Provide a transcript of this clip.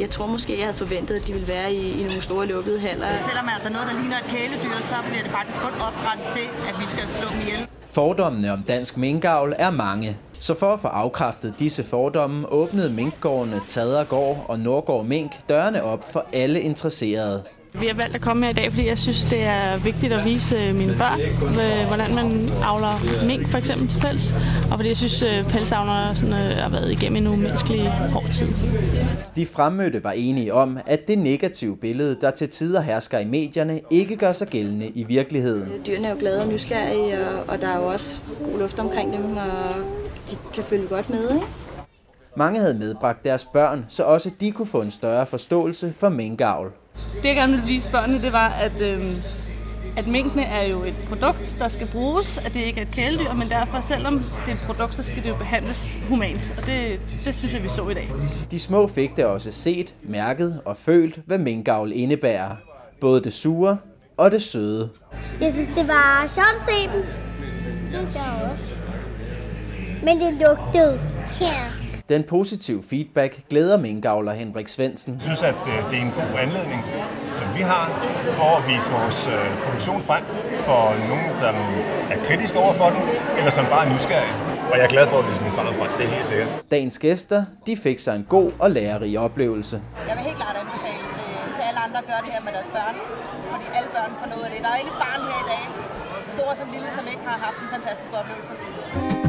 Jeg tror måske, jeg havde forventet, at de ville være i nogle store lukkede haller. Selvom der er noget, der ligner et kæledyr, så bliver det faktisk kun oprettet til, at vi skal slå dem ihjel. Fordommene om dansk minkavl er mange. Så for at få afkræftet disse fordomme, åbnede minkgårdene Tadergård og Nordgård Mink dørene op for alle interesserede. Vi har valgt at komme her i dag, fordi jeg synes, det er vigtigt at vise mine børn, hvordan man avler mink for eksempel til pels. Og fordi jeg synes, pelsavlerne har været igennem en umenneskelig hård tid. De fremmødte var enige om, at det negative billede, der til tider hersker i medierne, ikke gør sig gældende i virkeligheden. Dyrene er jo glade og nysgerrige, og der er jo også god luft omkring dem, og de kan følge godt med, ikke? Mange havde medbragt deres børn, så også de kunne få en større forståelse for minkavl. Det jeg gerne ville vise børnene, det var, at minkene er jo et produkt, der skal bruges, at det ikke er et kæledyr, men derfor selvom det er et produkt, så skal det jo behandles humant, og det synes jeg, vi så i dag. De små fik det også set, mærket og følt, hvad minkavl indebærer. Både det sure og det søde. Jeg synes, det var sjovt at se dem. Men det lugtede. Den positive feedback glæder minkavler Henrik Svendsen. Jeg synes, at det er en god anledning, som vi har, for at vise vores produktion frem for nogen, der er kritiske over for den, eller som bare er nysgerrige. Og jeg er glad for at vise min farve frem, det er helt sikkert. Dagens gæster, de fik sig en god og lærerig oplevelse. Jeg vil helt klart anbefale til alle andre at gøre det her med deres børn, fordi alle børn får noget af det. Der er ikke et barn her i dag, stor som lille, som ikke har haft en fantastisk oplevelse.